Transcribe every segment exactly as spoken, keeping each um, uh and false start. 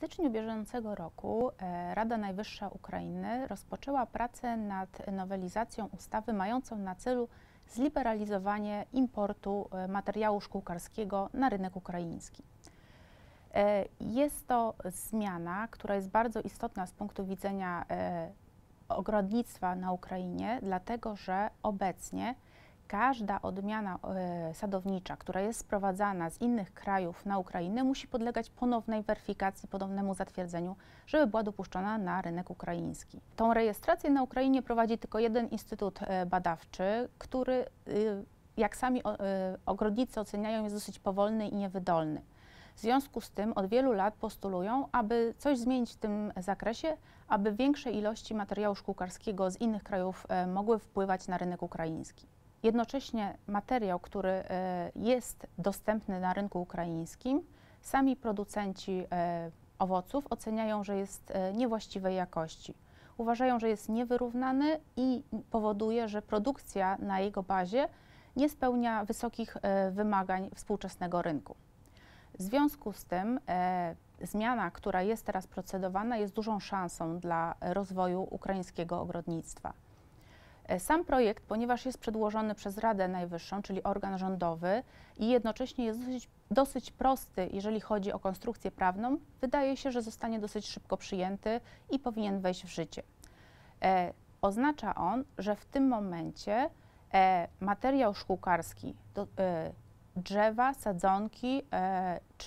styczniu bieżącego roku e, Rada Najwyższa Ukrainy rozpoczęła pracę nad nowelizacją ustawy mającą na celu zliberalizowanie importu e, materiału szkółkarskiego na rynek ukraiński. E, jest to zmiana, która jest bardzo istotna z punktu widzenia e, ogrodnictwa na Ukrainie, dlatego że obecnie każda odmiana e, sadownicza, która jest sprowadzana z innych krajów na Ukrainę, musi podlegać ponownej weryfikacji, ponownemu zatwierdzeniu, żeby była dopuszczona na rynek ukraiński. Tą rejestrację na Ukrainie prowadzi tylko jeden instytut e, badawczy, który, e, jak sami o, e, ogrodnicy oceniają, jest dosyć powolny i niewydolny. W związku z tym od wielu lat postulują, aby coś zmienić w tym zakresie, aby większe ilości materiału szkółkarskiego z innych krajów e, mogły wpływać na rynek ukraiński. Jednocześnie materiał, który e, jest dostępny na rynku ukraińskim, sami producenci e, owoców oceniają, że jest e, niewłaściwej jakości. Uważają, że jest niewyrównany i powoduje, że produkcja na jego bazie nie spełnia wysokich e, wymagań współczesnego rynku. W związku z tym e, zmiana, która jest teraz procedowana, jest dużą szansą dla rozwoju ukraińskiego ogrodnictwa. Sam projekt, ponieważ jest przedłożony przez Radę Najwyższą, czyli organ rządowy i jednocześnie jest dosyć, dosyć prosty, jeżeli chodzi o konstrukcję prawną, wydaje się, że zostanie dosyć szybko przyjęty i powinien wejść w życie. E, oznacza on, że w tym momencie e, materiał szkółkarski, do, e, drzewa, sadzonki e, czy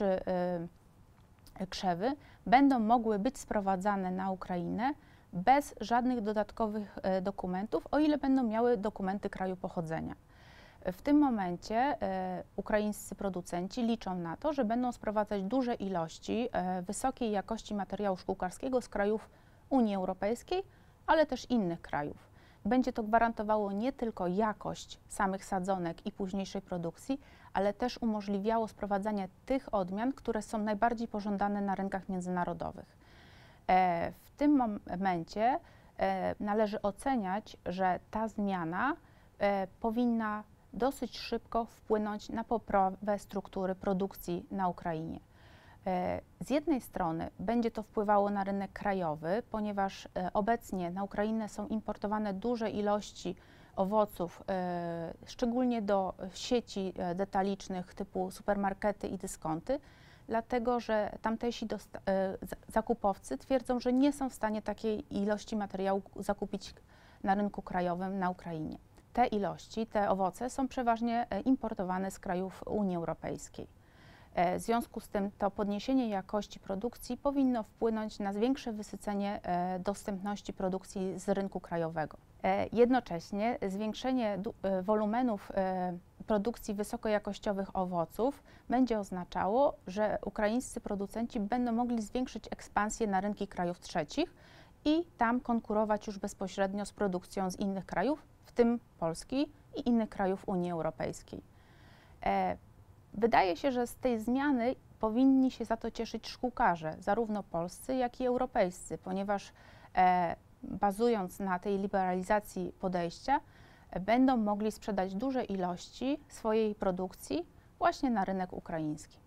e, krzewy będą mogły być sprowadzane na Ukrainę bez żadnych dodatkowych e, dokumentów, o ile będą miały dokumenty kraju pochodzenia. W tym momencie e, ukraińscy producenci liczą na to, że będą sprowadzać duże ilości e, wysokiej jakości materiału szkółkarskiego z krajów Unii Europejskiej, ale też innych krajów. Będzie to gwarantowało nie tylko jakość samych sadzonek i późniejszej produkcji, ale też umożliwiało sprowadzanie tych odmian, które są najbardziej pożądane na rynkach międzynarodowych. E, w tym momencie e, należy oceniać, że ta zmiana e, powinna dosyć szybko wpłynąć na poprawę struktury produkcji na Ukrainie. E, z jednej strony będzie to wpływało na rynek krajowy, ponieważ e, obecnie na Ukrainę są importowane duże ilości owoców, e, szczególnie do sieci e, detalicznych typu supermarkety i dyskonty, dlatego że tamtejsi zakupowcy twierdzą, że nie są w stanie takiej ilości materiału zakupić na rynku krajowym na Ukrainie. Te ilości, te owoce są przeważnie importowane z krajów Unii Europejskiej. W związku z tym to podniesienie jakości produkcji powinno wpłynąć na większe wysycenie dostępności produkcji z rynku krajowego. Jednocześnie zwiększenie wolumenów produkcji wysokojakościowych owoców będzie oznaczało, że ukraińscy producenci będą mogli zwiększyć ekspansję na rynki krajów trzecich i tam konkurować już bezpośrednio z produkcją z innych krajów, w tym Polski i innych krajów Unii Europejskiej. Wydaje się, że z tej zmiany powinni się za to cieszyć szkółkarze, zarówno polscy, jak i europejscy, ponieważ e, bazując na tej liberalizacji podejścia, e, będą mogli sprzedać duże ilości swojej produkcji właśnie na rynek ukraiński.